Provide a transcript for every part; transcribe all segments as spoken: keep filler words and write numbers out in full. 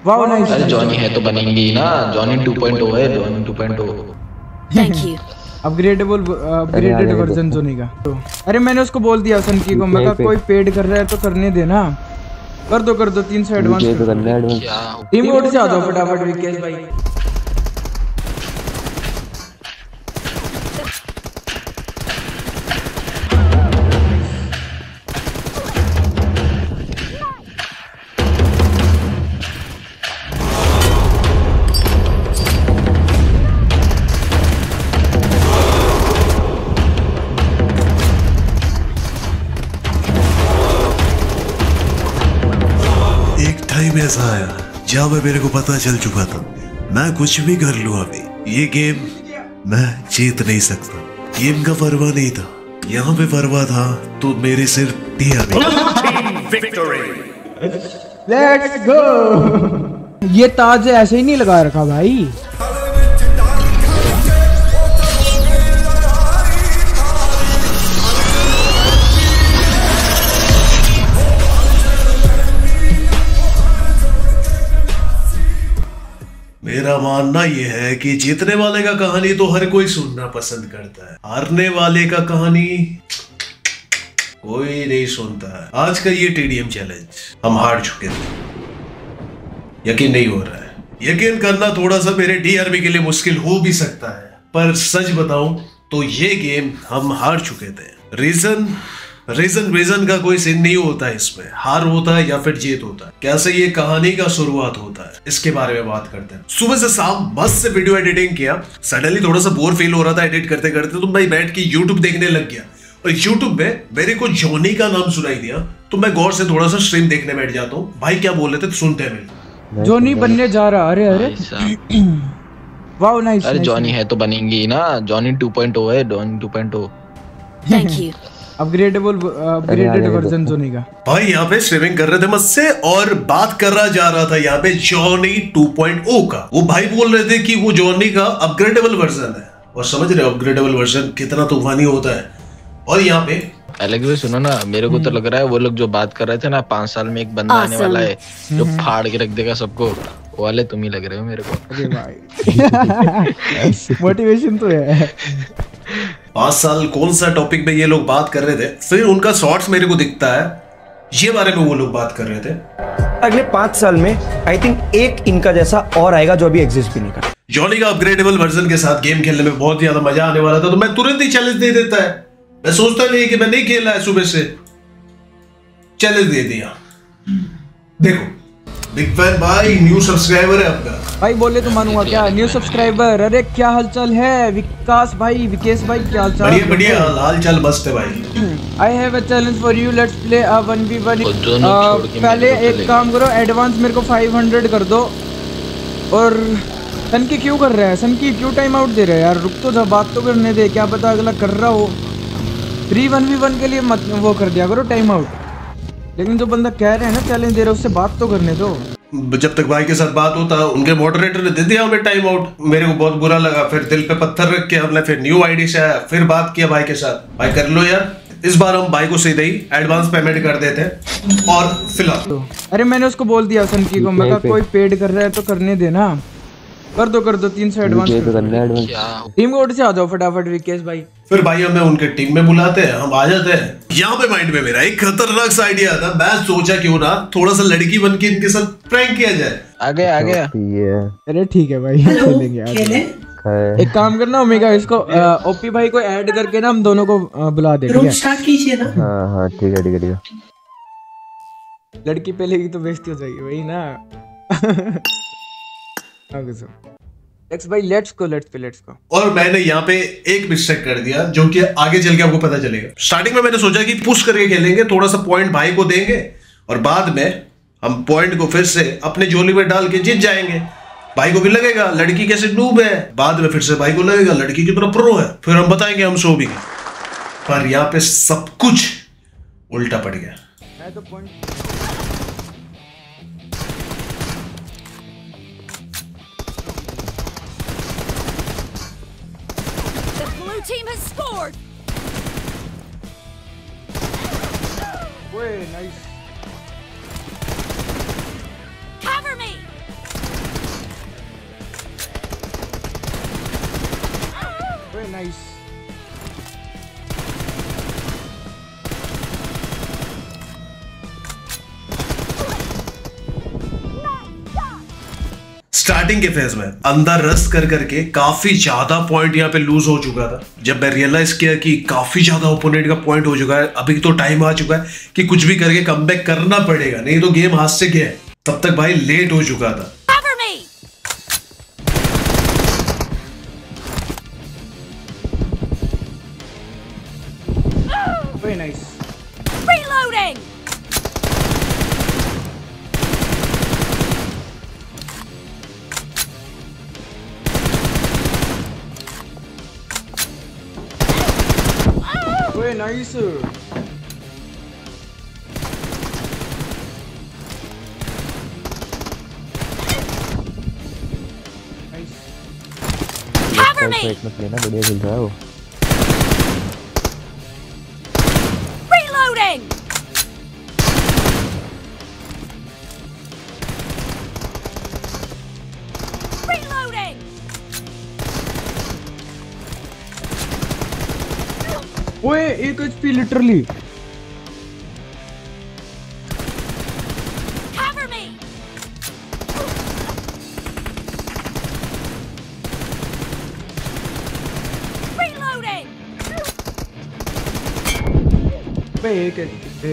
Wow nice. अरे Johnny है तो बनेंगी ना, जॉनी टू पॉइंट ओ है, Johnny two point O. Thank you. Upgradeable upgraded version Johnny का। तो अरे मैंने उसको बोल दिया सनकी को, मैं कहा कोई पेड कर रहा है तो करने देना, कर दो कर दो तीन सौ एडवांस टीम कोड से आ जाओ फटाफट विकेश भाई। टाइम ऐसा आया जहाँ पे मेरे को पता चल चुका था मैं कुछ भी कर लूं, अभी ये गेम मैं जीत नहीं सकता। गेम का परवाह नहीं था, यहाँ पे परवाह था तो मेरे सिर लेट्स गो। ये ताज ऐसे ही नहीं लगा रखा भाई। मेरा मानना यह है कि जीतने वाले का कहानी तो हर कोई सुनना पसंद करता है, हारने वाले का कहानी कोई नहीं सुनता है। आज का ये टीडीएम चैलेंज हम हार चुके थे, यकीन नहीं हो रहा है। यकीन करना थोड़ा सा मेरे डीआरबी के लिए मुश्किल हो भी सकता है, पर सच बताऊं तो ये गेम हम हार चुके थे। रीजन रीजन रीजन का कोई सीन नहीं होता है इसमें, हार होता है या फिर जीत होता है। कैसे ये कहानी का शुरुआत होता है इसके बारे में बात करते हैं। सुबह से शाम मस्त से वीडियो एडिटिंग किया, सडनली थोड़ा सा बोर फील हो रहा था एडिट करते करते, तो मैं बैठ के यूट्यूब देखने लग गया और यूट्यूब में मेरे को जॉनी का नाम सुनाई दिया, तो मैं गौर से थोड़ा सा स्ट्रीम देखने बैठ जाता हूँ। भाई क्या बोल रहे थे सुनते हैं मेरे। जॉनी बनने जा रहा। अरे अरे वाओ नाइस। अरे जॉनी है तो बनेंगी ना, जॉनी टू पॉइंट ओ है, Johnny two point O. Thank you. Upgradeable upgraded version Johnny का। भाई यहाँ पे स्ट्रीमिंग कर रहे थे मुझसे और बात कर रहा जा रहा था यहाँ पे जॉनी टू पॉइंट ओ का। वो भाई बोल रहे थे कि वो जॉनी का अपग्रेडेबल वर्जन है, और समझ रहे हो अपग्रेडेबल वर्जन कितना तूफानी होता है। और यहाँ पे अलग भी सुनो ना, मेरे को तो लग रहा है वो लोग जो बात कर रहे थे ना, पांच साल में एक बंदा आने वाला है जो फाड़ के रख देगा सबको, वो वाले तुम ही लग रहे हो मेरे को। अरे भाई मोटिवेशन तो है। पांच साल कौन सा टॉपिक पे ये लोग बात कर रहे थे, फिर उनका शॉर्ट्स मेरे को दिखता है, ये बारे में वो लोग बात कर रहे थे। अगले पांच साल में आई थिंक एक इनका जैसा और आएगा जो अभी एग्जिस्ट भी नहीं कर। जॉनी का अपग्रेडेबल वर्जन के साथ गेम खेलने में बहुत ज्यादा मजा आने वाला था, तो मैं तुरंत ही चैलेंज दे देता है। मैं सोचता नहीं कि मैं नहीं खेला है सुबह से, चैलेंज दे दिया। देखो बिग फैन भाई, न्यू सब्सक्राइबर है आपका भाई, बोले तो मानूंगा क्या। न्यू सब्सक्राइबर, अरे क्या हालचाल है विकास भाई, विकेश भाई क्या हालचाल। बढ़िया बढ़िया, हालचाल मस्त है भाई। I have a challenge for you, let's play a one v one. पहले एक काम करो, एडवांस मेरे को फाइव हंड्रेड कर दो। और सन की क्यों कर रहा है, सन की क्यों टाइम आउट दे रहा है यार, रुक तो जा, बात तो करने दे, क्या पता अगला कर रहा हो। थ्री वन वी वन के लिए मत वो कर दिया करो टाइम आउट, लेकिन जो बंदा कह रहे हैं ना चैलेंज दे रहे उससे बात तो करने दो। जब तक भाई के साथ बात होता, उनके मॉडरेटर ने दे दिया हमें टाइम आउट, मेरे को बहुत बुरा लगा। फिर दिल पे पत्थर रख के हमने फिर न्यू आईडी से आया, फिर बात किया भाई के साथ, भाई कर लो यार। इस बार हम भाई को सीधे ही एडवांस पेमेंट कर देते हैं। और फिलहाल तो, अरे मैंने उसको बोल दिया सनकी को, मैं कहा कोई पेड कर रहा है तो करने देना, कर दो कर दो तीन सौ एडवांस। टीम कोड से आ जाओ फटाफट विकेश भाई। फिर भाई हमें उनके टीम में बुलाते हैं, हम आ जाते हैं। यहाँ पे माइंड में मेरा एक खतरनाक सा आइडिया था, मैं सोचा क्यों ना थोड़ा सा लड़की बन के इनके साथ प्रैंक किया जाए। आ गया आ गया। अरे ठीक है भाई, खेलेंगे यार। एक काम करना ओमेगा, इसको ओपी भाई को ऐड करके ना हम दोनों को बुला दे। रूम स्टार्ट कीजिए ना। हाँ हाँ ठीक है ठीक है ठीक है। लड़की पहले की तो बेइज्जती हो जाएगी वही ना। लेट्स भाई let's go let's pay let's go. और मैंने यहाँ पे एक मिस्टेक कर दिया जो कि आगे चल के आपको पता चलेगा। स्टार्टिंग में मैंने सोचा कि पुश करके खेलेंगे, थोड़ा सा पॉइंट भाई को देंगे और बाद में हम पॉइंट को फिर से अपने झोली में डाल के जीत जाएंगे। भाई को भी लगेगा लड़की कैसे नूब है, बाद में फिर से भाई को लगेगा लड़की कितना प्रो है, फिर हम बताएंगे हम सो भी। पर यहाँ पे सब कुछ उल्टा पड़ गया। मैं तो point team has scored. Way nice. Cover me. Nice. Starting के फेज में अंदर रस कर करके काफी ज्यादा पॉइंट यहाँ पे लूज हो चुका था। जब मैं रियलाइज किया कि काफी ज्यादा ओपोनेंट का पॉइंट हो चुका है, अभी तो टाइम आ चुका है कि कुछ भी करके कमबैक करना पड़ेगा, नहीं तो गेम हाथ से गया है। तब तक भाई लेट हो चुका था। Very nice. Reloading. Very nice. Cover me. मत लेना, बढ़िया खेल रहा है वो। Reloading. Reloading. ओए एक HP literally. Cover me. Reloading. पे एक HP.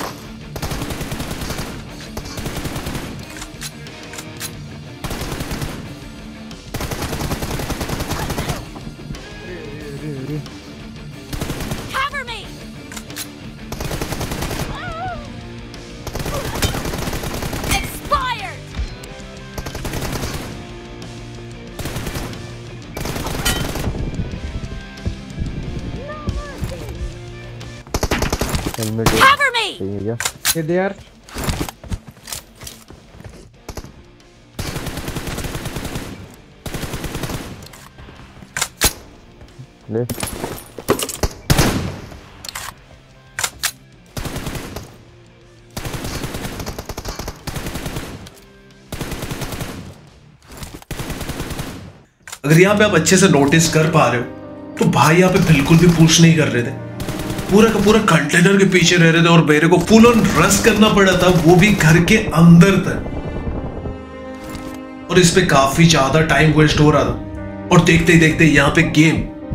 Cover me. Expired. Helmet Cover me. सही है क्या? ये दे यार। ले अगर यहाँ पे आप अच्छे से नोटिस कर पा रहे हो तो भाई यहाँ पे बिल्कुल भी पुश नहीं कर रहे थे, पूरा का पूरा कंटेनर के पीछे रह रहे थे और मेरे को फुल ऑन रश करना पड़ा था, वो भी घर के अंदर तक। और इस पे काफी ज्यादा टाइम वेस्ट हो रहा था और देखते ही देखते यहाँ पे गेम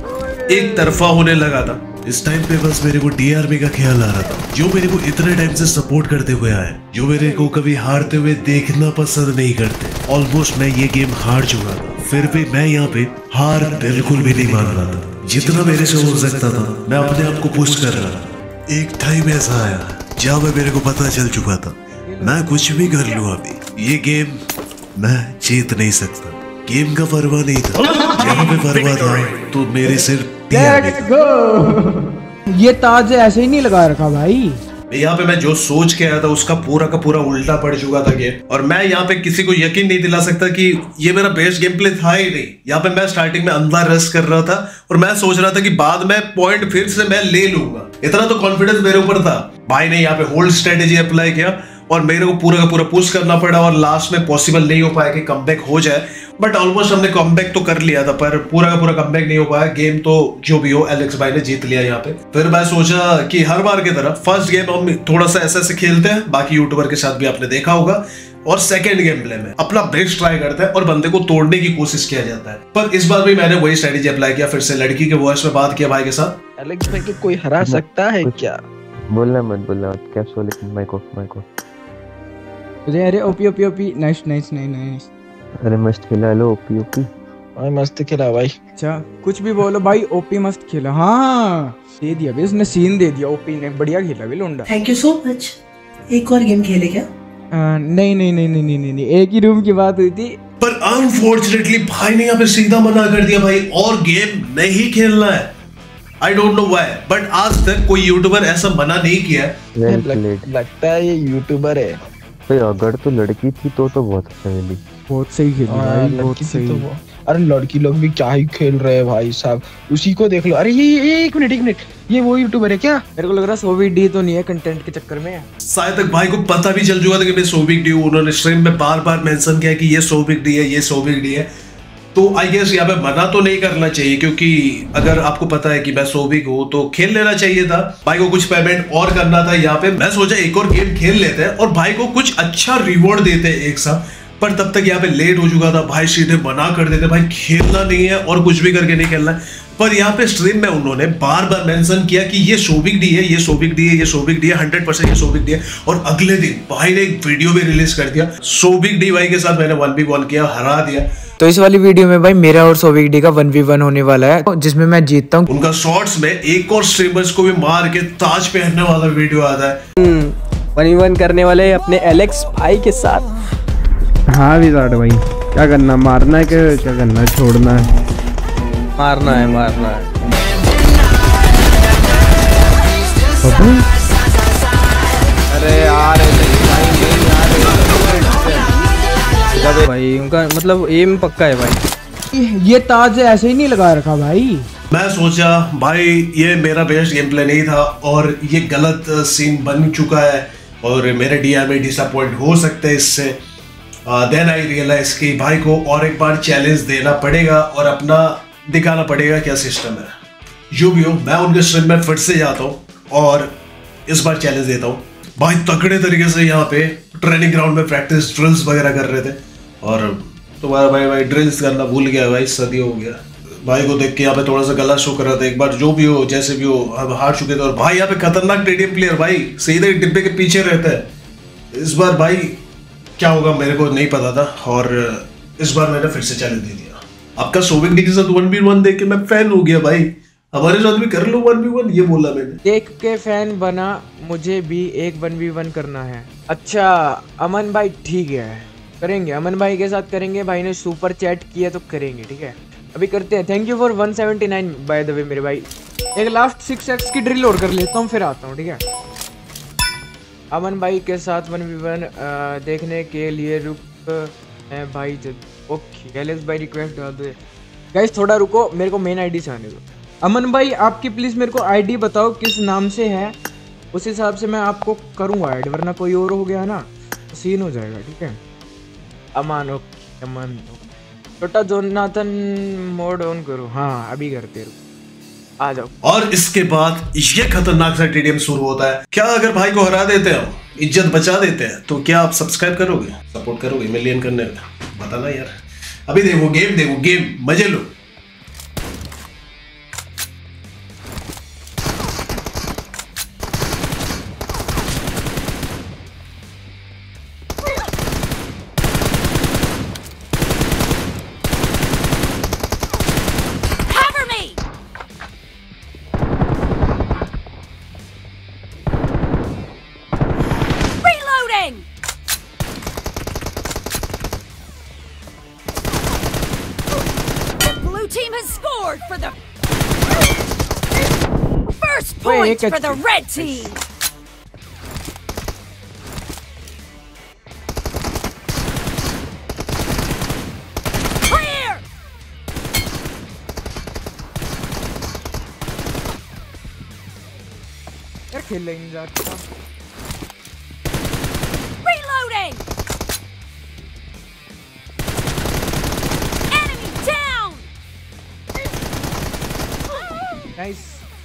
एक तरफा होने लगा था। इस टाइम पे बस मेरे को डीआरबी का ख्याल आ रहा था, जो मेरे को इतने टाइम से सपोर्ट करते हुए आए, जो मेरे को कभी हारते हुए देखना पसंद नहीं करते। ऑलमोस्ट मैं ये गेम हार चुका था, फिर भी मैं यहाँ पे हार बिल्कुल भी नहीं मान रहा था। जितना मेरे से हो सकता था मैं अपने आप को पुश कर रहा था। एक टाइम ऐसा आया जहाँ पे मेरे को पता चल चुका था मैं कुछ भी कर लूँ, अभी ये गेम मैं जीत नहीं सकता। गेम का परवाह नहीं था, जहाँ पे परवाह था तो मेरे सिर लेट्स गो। ये ताज ऐसे ही नहीं लगा रखा भाई। यहाँ पे मैं जो सोच के आया था उसका पूरा का पूरा उल्टा पड़ चुका था गेम, और मैं यहाँ पे किसी को यकीन नहीं दिला सकता कि ये मेरा बेस्ट गेम प्ले था ही नहीं। यहाँ पे मैं स्टार्टिंग में अंदर रश कर रहा था और मैं सोच रहा था कि बाद में पॉइंट फिर से मैं ले लूंगा, इतना तो कॉन्फिडेंस मेरे ऊपर था। भाई ने यहाँ पे होल्ड स्ट्रेटेजी अप्लाई किया और मेरे को पूरा का पूरा पुश करना पड़ा और लास्ट में पॉसिबल नहीं हो पाया कि कमबैक हो जाए, बट ऑलमोस्ट हमने कमबैक तो कर लिया था, पर पूरा का पूरा कमबैक नहीं हो पाया। गेम तो जो भी हो एलेक्स भाई ने जीत लिया यहाँ पे। फिर मैं सोचा कि हर बार की तरह फर्स्ट गेम हम थोड़ा सा ऐसे ऐसे खेलते हैं, बाकी यूट्यूबर के साथ भी आपने देखा होगा, और सेकंड गेम प्ले में अपना बेस्ट ट्राई करते हैं और बंदे को तोड़ने की कोशिश किया जाता है। पर इस बार भी मैंने वही स्ट्रेटेजी अप्लाई किया, फिर से लड़की के वॉइस में बात किया भाई के साथ। एलेक्स भाई को कोई हरा सकता है क्या? बोलना मत बोलना मत, capsule mic off mic off. अरे अरे OP OP OP nice nice nice nice. अरे मस्त खेला। हेलो ओपी ओपी भाई मस्त खेला भाई। अच्छा कुछ भी बोलो भाई, ओपी मस्त खेला। हाँ दे दिया भी इसने, सीन दे दिया ओपी ने, बढ़िया खेला भी लोंडा। Thank you so much. एक और गेम खेले क्या? आ, नहीं नहीं नहीं नहीं नहीं नहीं एक ही रूम की बात हुई थी। पर अनफॉर्चुनेटली भाई ने यहाँ पे सीधा मना कर दिया, भाई और गेम नहीं खेलना है। I don't know why, but आज तक कोई यूट्यूबर ऐसा मना नहीं किया है। लग, लगता है ये यूट्यूबर है भाई। अगर तो लड़की थी तो तो बहुत अच्छा खेली, बहुत सही खेली भाई, बहुत सही। तो अरे लड़की लोग भी क्या ही खेल रहे हैं भाई साहब, उसी को देख लो। अरे ये, ये एक मिनट एक मिनट ये वो यूट्यूबर है क्या? मेरे को लग रहा है सोविक डी तो नहीं है, कंटेंट के चक्कर में। शायद तक भाई को पता भी चल चुका था कि मैं सोविक डी हूं। उन्होंने स्ट्रीम में बार बार मेंशन किया कि ये सोविक डी है, ये सोविक डी है। तो आई गेस यहाँ पे मना तो नहीं करना चाहिए, क्योंकि अगर आपको पता है कि मैं सोबिक हूँ तो खेल लेना चाहिए था। भाई को कुछ पेमेंट और करना था यहाँ पे, मैं सोचा एक और गेम खेल लेते हैं और भाई को कुछ अच्छा रिवॉर्ड देते हैं एक साथ, पर तब तक यहाँ पे लेट हो चुका था। भाई सीधे मना कर देते, भाई खेलना नहीं है और कुछ भी करके नहीं खेलना है। पर यहाँ पे स्ट्रीम में उन्होंने बार बार मेंशन किया कि ये सोबिक डी है, ये सोबिक डी है, ये सोबिक डी है, हंड्रेड परसेंट ये सोबिक डी है। और अगले दिन भाई ने एक वीडियो भी रिलीज कर दिया, सोबिक डी भाई के साथ मैंने वन बी वन किया, हरा दिया। तो इस वाली वीडियो में भाई मेरा और सोबिक डी का वन वी वन होने वाला है, जिसमें मैं जीतता हूँ। उनका शॉर्ट्स में एक और स्ट्रीमर्स को भी मार के ताज पहनने वाला वीडियो आता है। वन वी वन करने वाले अपने एलेक्स भाई के साथ। हाँ विजार्ड भाई, क्या करना, मारना है कि क्या करना है, छोड़ना है? मारना है, मारना है। अरे यार भाई, भाई उनका मतलब एम पक्का है भाई। ये ताज ऐसे ही नहीं लगा रखा भाई। मैं सोचा भाई ये मेरा बेस्ट गेम प्ले नहीं था और ये गलत सीन बन चुका है और मेरे डीआर में डिसअपॉइंट हो सकते हैं इससे। देन आई रियलाइज कि भाई को और एक बार चैलेंज देना पड़ेगा और अपना दिखाना पड़ेगा क्या सिस्टम है। जो भी हो, मैं उनके स्ट्रीम में फिर से जाता हूँ और इस बार चैलेंज देता हूँ। भाई तगड़े तरीके से यहाँ पे ट्रेनिंग ग्राउंड में प्रैक्टिस ड्रिल्स वगैरह कर रहे थे और तुम्हारा भाई भाई ड्रिल्स करना भूल गया भाई, सदी हो गया। भाई को देख के यहाँ पे थोड़ा सा गला शो कर रहा था। एक बार जो भी हो, जैसे भी हो, हम हार चुके थे और भाई यहाँ पे खतरनाक टीडीएम प्लेयर भाई सीधे डिब्बे के पीछे रहता है। इस बार भाई क्या होगा मेरे को नहीं पता था और इस बार मैंने फिर से चैलेंज दे दिया। आपका सोबिक डी के साथ वन बी वन देख के मैं फैन हो गया भाई, हमारे साथ भी कर लो वन बी वन, ये बोला मैंने। देख के फैन बना, मुझे भी एक वन बी वन करना है। अच्छा अमन भाई ठीक है, करेंगे, अमन भाई के साथ करेंगे। भाई ने सुपर चैट किया तो करेंगे, ठीक है अभी करते हैं। Thank you for one seventy nine by the way मेरे भाई। एक लास्ट सिक्स एक्स की ड्रिल और कर लेता हूँ फिर आता हूँ, ठीक है। अमन भाई के साथ वन वी वन देखने के लिए रुक है भाई। ओके एलेक्स भाई रिक्वेस्ट डाल दो गाइस, थोड़ा रुको, मेरे को मेन आईडी से आने दो। अमन भाई आपकी प्लीज़ मेरे को आईडी बताओ किस नाम से है, उस हिसाब से मैं आपको करूँगा ऐड, वरना कोई और हो गया ना तो सीन हो जाएगा, ठीक है। अमान ओके, अमान छोटा जोनाथन मोड ऑन करो। हाँ अभी करते रहो, आ जाओ। और इसके बाद ये खतरनाक सा टीडीएम शुरू होता है। क्या अगर भाई को हरा देते हैं, इज्जत बचा देते हैं, तो क्या आप सब्सक्राइब करोगे, सपोर्ट करोगे मिलियन करने में? बताना यार। अभी देखो गेम, देखो गेम, मजे लो। Team has scored for the first point for the red team. Clear. यार खेल लेंगे जाके। Reloading. Nice.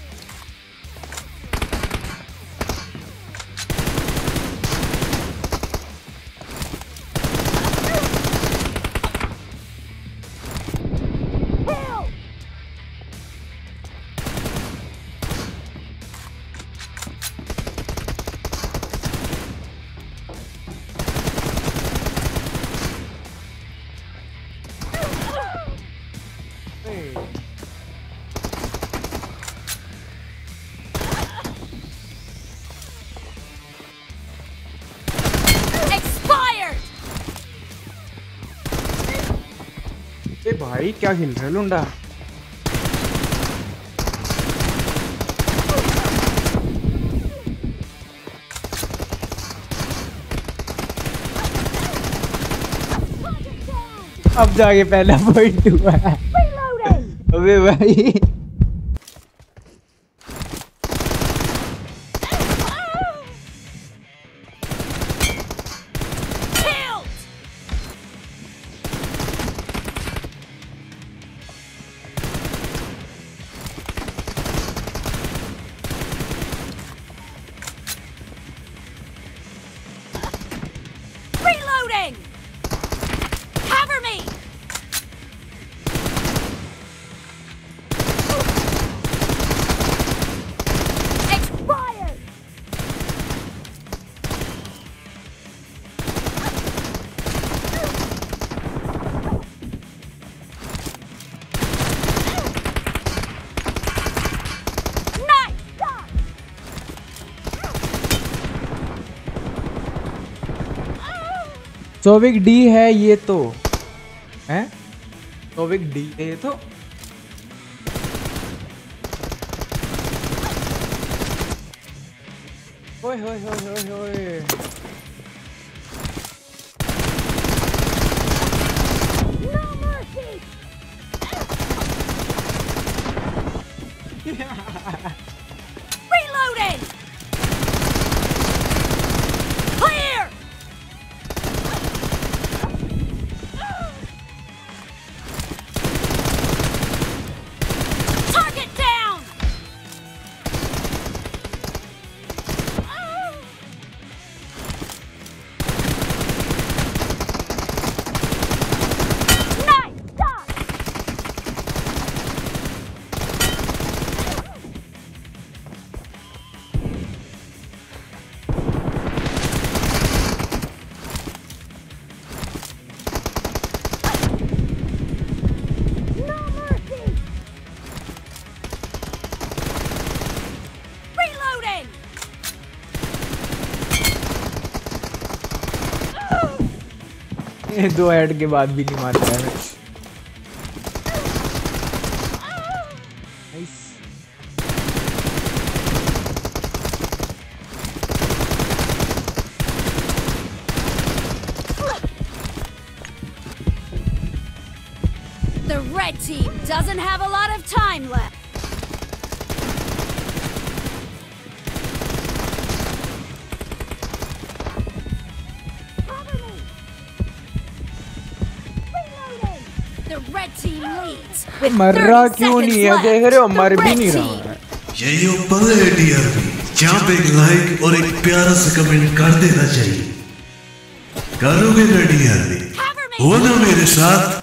भाई क्या खेल रहा है लुंडा। अब जाके पहला पॉइंट हुआ है। अबे भाई सोविक डी है ये तो हैं, सोविक डी है ये तो। ओए होए होए होए होए। Reloading! Clear! Target down! Nice shot! No mercy! Reloading! ये दो हेड के बाद भी नहीं मारता है। Nice. The red team doesn't have a lot of time left. Cover me. Reloading. The red team leads with मर रहा thirty क्यों seconds नहीं है? left. देख रहे हो, The मर भी red नहीं team. रहा है। यही वो पल है डीआरपी, जहाँ पे एक लाइक और एक प्यारा सा कमेंट कर देना चाहिए। करोगे ना डीआरपी? Cover me. हो ना मेरे साथ?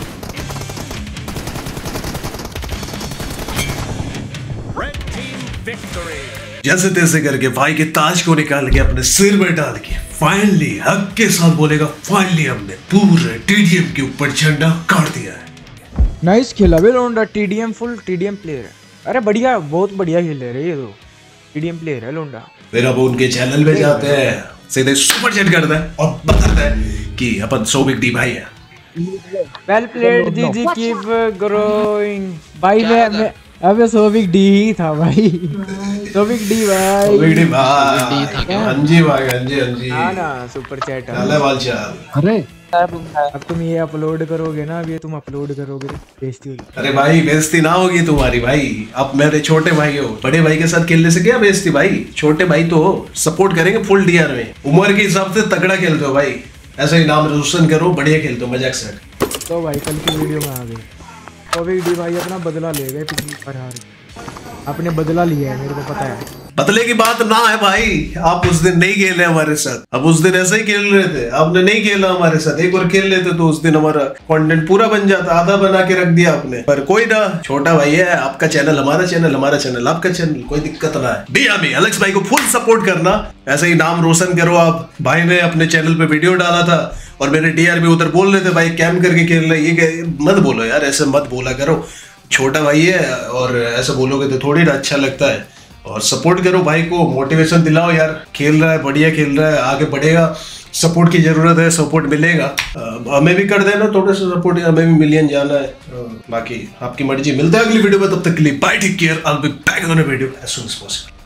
जैसे तैसे करके भाई के ताज को निकाल के अपने सिर में डाल के फाइनली हक के साथ बोलेगा, फाइनली हमने पूरे टीडीएम के ऊपर झंडा गाड़ दिया है। नाइस खेला बे लोंडा। टीडीएम फुल टीडीएम प्लेयर है। अरे बढ़िया, बहुत बढ़िया खेल रहे हैं ये तो। टीडीएम प्लेयर है लोंडा। फिर अब उनके चैनल पे जाते हैं, सीधे सुपर चैट करता है और बताता है कि अपन सोविक डी भाई है। Well played GG, keep growing. भाई मैं मैं अबे सोविक डी ही था भाई। सोविक डी भाई। सोविक डी भाई। हाँ जी भाई, हाँ जी, हाँ जी। हाँ ना, सुपर चैट। चले वाल चाल। अरे अब तुम ये अपलोड करोगे ना, अब ये तुम अपलोड करोगे बेइज्जती होगी। अरे भाई बेइज्जती ना होगी तुम्हारी भाई। अब मेरे छोटे भाई हो, बड़े भाई के साथ खेलने से क्या बेइज्जती भाई? छोटे भाई तो हो, सपोर्ट करेंगे फुल डीआर में। उम्र के हिसाब से तगड़ा खेलते हो भाई, ऐसे ही नाम रोशन करो, बढ़िया खेलते हो, मजाक से। तो भाई कल की वीडियो में आ गए सोविक डी भाई, अपना बदला ले गए पिछली बार हार। आपने बदला लिया है, मेरे को पता है। बदले की बात ना है भाई, आप उस दिन नहीं खेले हमारे साथ। अब उस दिन ऐसे ही खेल रहे थे, आपने नहीं खेला हमारे साथ। एक बार खेल लेते तो उस दिन हमारा कंटेंट पूरा बन जाता। आधा बना के रख दिया आपने, पर कोई ना, छोटा भाई है। आपका चैनल हमारा चैनल, हमारा चैनल आपका चैनल, कोई दिक्कत ना है। डीआरपी एलेक्स भाई को फुल सपोर्ट करना, ऐसे ही नाम रोशन करो आप। भाई ने अपने चैनल पे वीडियो डाला था और मेरे डीआरपी उधर बोल रहे थे भाई कैम करके खेल रहे। ये मत बोलो यार, ऐसे मत बोला करो। छोटा भाई है और ऐसे बोलोगे तो थोड़ी ना अच्छा लगता है। और सपोर्ट करो भाई को, मोटिवेशन दिलाओ यार। खेल रहा है, बढ़िया खेल रहा है, आगे बढ़ेगा। सपोर्ट की जरूरत है, सपोर्ट मिलेगा। हमें भी कर देना थोड़ा सा सपोर्ट, हमें भी मिलियन जाना है। बाकी आपकी मर्जी। मिलता है अगली वीडियो में, तब तक के लिए bye, take care. I will be back on a video as soon as possible.